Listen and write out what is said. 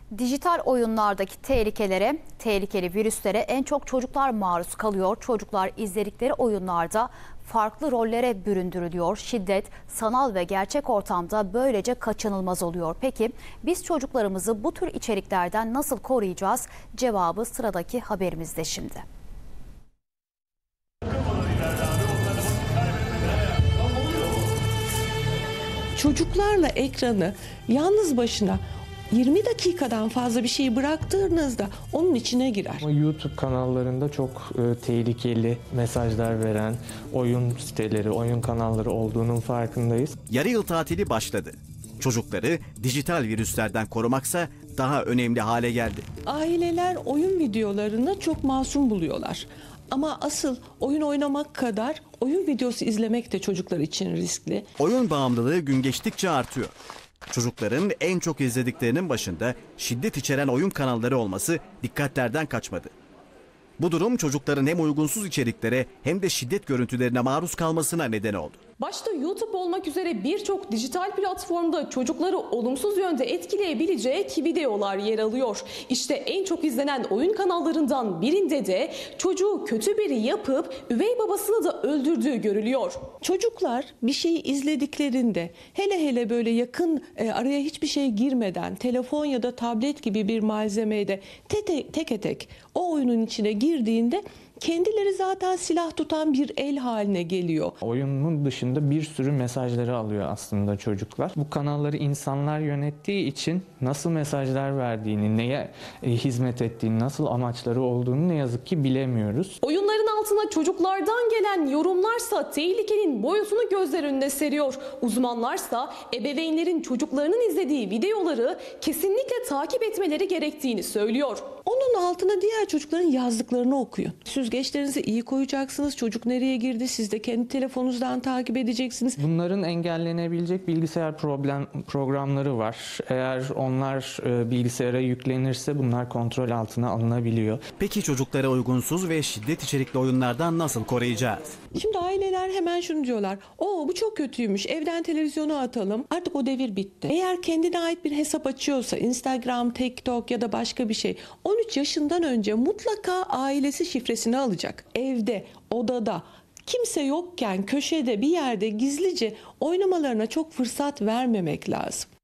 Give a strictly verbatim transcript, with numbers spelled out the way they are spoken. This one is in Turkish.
Dijital oyunlardaki tehlikelere, tehlikeli virüslere en çok çocuklar maruz kalıyor. Çocuklar izledikleri oyunlarda farklı rollere büründürülüyor. Şiddet, sanal ve gerçek ortamda böylece kaçınılmaz oluyor. Peki biz çocuklarımızı bu tür içeriklerden nasıl koruyacağız? Cevabı sıradaki haberimizde şimdi. Çocuklarla ekranı yalnız başına yirmi dakikadan fazla bir şeyi bıraktığınızda onun içine girer. YouTube kanallarında çok e, tehlikeli mesajlar veren oyun siteleri, oyun kanalları olduğunun farkındayız. Yarı yıl tatili başladı. Çocukları dijital virüslerden korumaksa daha önemli hale geldi. Aileler oyun videolarını çok masum buluyorlar. Ama asıl oyun oynamak kadar oyun videosu izlemek de çocuklar için riskli. Oyun bağımlılığı gün geçtikçe artıyor. Çocukların en çok izlediklerinin başında şiddet içeren oyun kanalları olması dikkatlerden kaçmadı. Bu durum çocukların hem uygunsuz içeriklere hem de şiddet görüntülerine maruz kalmasına neden oldu. Başta YouTube olmak üzere birçok dijital platformda çocukları olumsuz yönde etkileyebilecek videolar yer alıyor. İşte en çok izlenen oyun kanallarından birinde de çocuğu kötü biri yapıp üvey babasını da öldürdüğü görülüyor. Çocuklar bir şeyi izlediklerinde hele hele böyle yakın e, araya hiçbir şey girmeden telefon ya da tablet gibi bir malzemeyi de tek tek tek o oyunun içine girdiğinde kendileri zaten silah tutan bir el haline geliyor. Oyunun dışında bir sürü mesajları alıyor aslında çocuklar. Bu kanalları insanlar yönettiği için nasıl mesajlar verdiğini, neye hizmet ettiğini, nasıl amaçları olduğunu ne yazık ki bilemiyoruz. Oyunların altına çocuklardan gelen yorumlarsa tehlikenin boyutunu gözler önüne seriyor. Uzmanlarsa ebeveynlerin çocuklarının izlediği videoları kesinlikle takip etmeleri gerektiğini söylüyor. Onun altına diğer çocukların yazdıklarını okuyun. Süzgeçlerinizi iyi koyacaksınız. Çocuk nereye girdi? Siz de kendi telefonunuzdan takip edeceksiniz. Bunların engellenebilecek bilgisayar problem, programları var. Eğer onlar e, bilgisayara yüklenirse bunlar kontrol altına alınabiliyor. Peki çocuklara uygunsuz ve şiddet içerikli oyunlardan nasıl koruyacağız? Şimdi aileler hemen şunu diyorlar. Oo bu çok kötüymüş. Evden televizyonu atalım. Artık o devir bitti. Eğer kendine ait bir hesap açıyorsa Instagram, TikTok ya da başka bir şey on üç yaşından önce mutlaka ailesi şifresini alacak. Evde, odada, kimse yokken köşede bir yerde gizlice oynamalarına çok fırsat vermemek lazım.